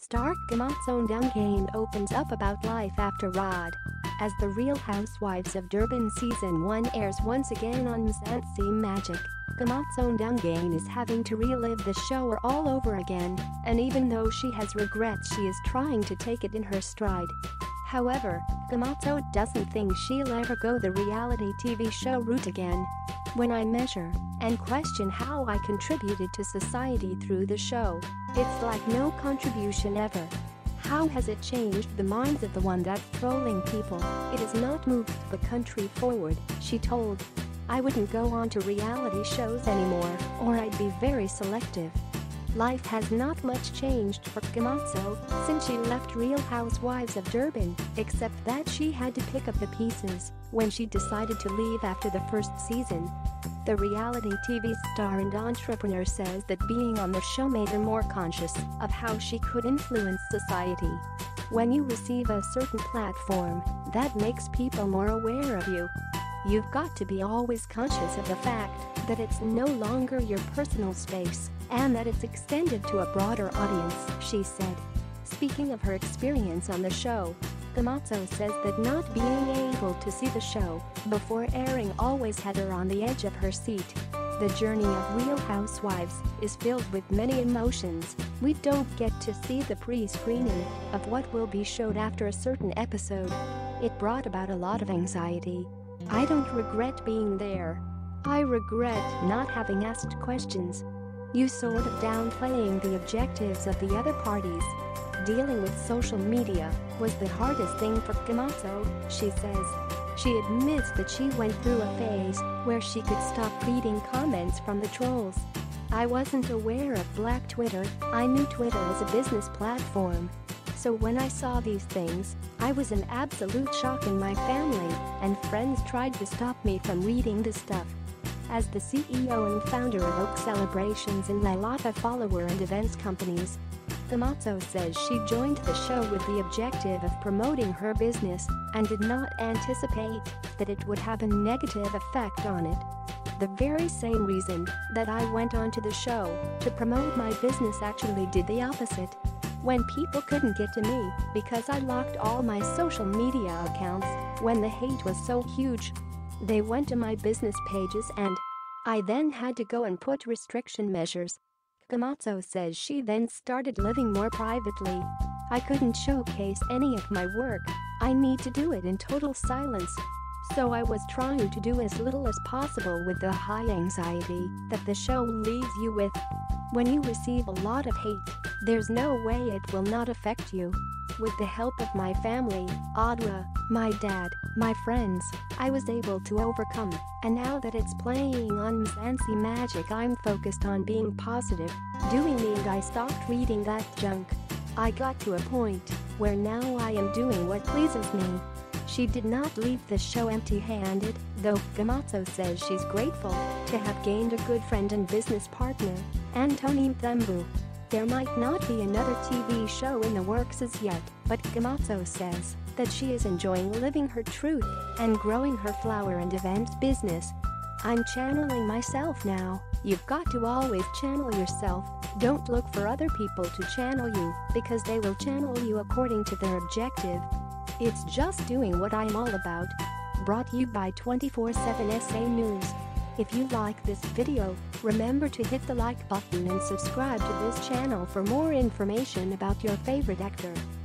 Star Kgomotso Ndungane opens up about life after RHOD. As the Real Housewives of Durban Season 1 airs once again on Mzansi Magic, Kgomotso Ndungane is having to relive the show all over again, and even though she has regrets, she is trying to take it in her stride. However, Kgomotso doesn't think she'll ever go the reality TV show route again. When I measure and question how I contributed to society through the show, it's like no contribution ever. How has it changed the minds of the one that's trolling people? It has not moved the country forward, she told. I wouldn't go on to reality shows anymore, or I'd be very selective. Life has not much changed for Kgomotso since she left Real Housewives of Durban, except that she had to pick up the pieces when she decided to leave after the first season. The reality TV star and entrepreneur says that being on the show made her more conscious of how she could influence society. When you receive a certain platform, that makes people more aware of you. You've got to be always conscious of the fact that it's no longer your personal space and that it's extended to a broader audience, she said. Speaking of her experience on the show, Kgomotso says that not being able to see the show before airing always had her on the edge of her seat. The journey of Real Housewives is filled with many emotions. We don't get to see the pre-screening of what will be showed after a certain episode. It brought about a lot of anxiety. I don't regret being there. I regret not having asked questions. You sort of downplaying the objectives of the other parties. Dealing with social media was the hardest thing for Kgomotso, she says. She admits that she went through a phase where she could stop reading comments from the trolls. I wasn't aware of Black Twitter. I knew Twitter as a business platform. So when I saw these things, I was in absolute shock, and my family and friends tried to stop me from reading the stuff. As the CEO and founder of Oak Celebrations and Lalata follower and events companies, Kgomotso says she joined the show with the objective of promoting her business and did not anticipate that it would have a negative effect on it. The very same reason that I went onto the show to promote my business actually did the opposite. When people couldn't get to me because I locked all my social media accounts when the hate was so huge, they went to my business pages and I then had to go and put restriction measures. Kgomotso says she then started living more privately. I couldn't showcase any of my work. I need to do it in total silence. So I was trying to do as little as possible with the high anxiety that the show leaves you with. When you receive a lot of hate, there's no way it will not affect you. With the help of my family, Audra, my dad, my friends, I was able to overcome, and now that it's playing on Mzansi Magic, I'm focused on being positive, doing me, and I stopped reading that junk. I got to a point where now I am doing what pleases me. She did not leave the show empty-handed, though Kgomotso says she's grateful to have gained a good friend and business partner, Antony Mthembu. There might not be another TV show in the works as yet, but Kgomotso says that she is enjoying living her truth and growing her flower and event business. I'm channeling myself now. You've got to always channel yourself. Don't look for other people to channel you because they will channel you according to their objective. It's just doing what I'm all about. Brought to you by 24/7 SA News. If you like this video, remember to hit the like button and subscribe to this channel for more information about your favorite actor.